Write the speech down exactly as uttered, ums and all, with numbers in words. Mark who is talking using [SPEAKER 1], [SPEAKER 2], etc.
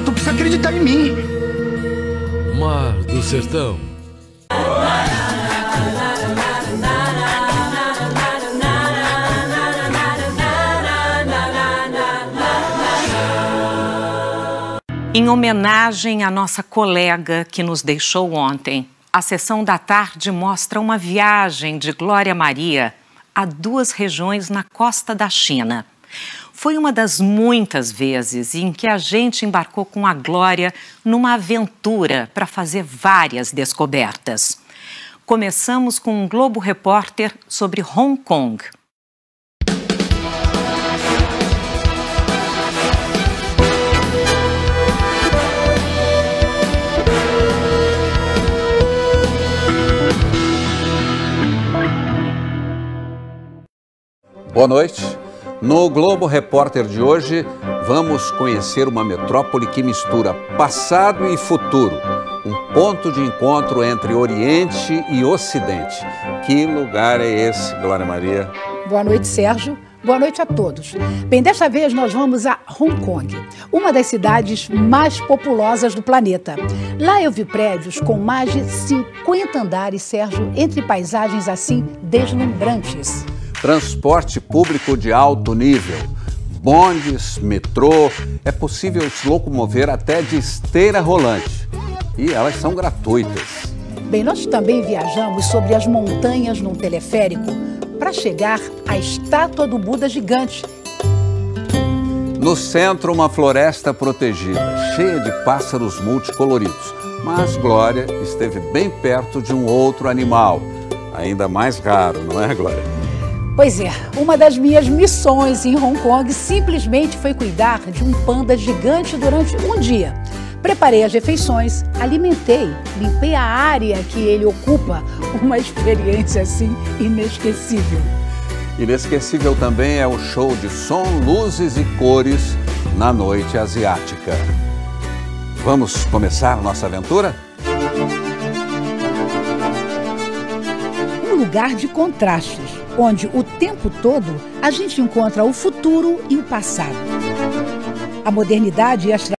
[SPEAKER 1] tu precisa acreditar em mim.
[SPEAKER 2] Mar do Sertão.
[SPEAKER 3] Em homenagem à nossa colega que nos deixou ontem, a sessão da tarde mostra uma viagem de Glória Maria a duas regiões na costa da China. Foi uma das muitas vezes em que a gente embarcou com a Glória numa aventura para fazer várias descobertas. Começamos com um Globo Repórter sobre Hong Kong.
[SPEAKER 4] Boa noite. No Globo Repórter de hoje, vamos conhecer uma metrópole que mistura passado e futuro. Um ponto de encontro entre Oriente e Ocidente. Que lugar é esse, Glória Maria?
[SPEAKER 5] Boa noite, Sérgio. Boa noite a todos. Bem, desta vez nós vamos a Hong Kong, uma das cidades mais populosas do planeta. Lá eu vi prédios com mais de cinquenta andares, Sérgio, entre paisagens assim deslumbrantes.
[SPEAKER 4] Transporte público de alto nível, bondes, metrô, é possível se locomover até de esteira rolante. E elas são gratuitas.
[SPEAKER 5] Bem, nós também viajamos sobre as montanhas num teleférico para chegar à estátua do Buda gigante.
[SPEAKER 4] No centro, uma floresta protegida, cheia de pássaros multicoloridos. Mas Glória esteve bem perto de um outro animal, ainda mais raro, não é, Glória?
[SPEAKER 5] Pois é, uma das minhas missões em Hong Kong simplesmente foi cuidar de um panda gigante durante um dia. Preparei as refeições, alimentei, limpei a área que ele ocupa, uma experiência assim inesquecível.
[SPEAKER 4] Inesquecível também é o show de som, luzes e cores na noite asiática. Vamos começar nossa aventura?
[SPEAKER 5] Um lugar de contrastes, onde o tempo todo a gente encontra o futuro e o passado. A modernidade e as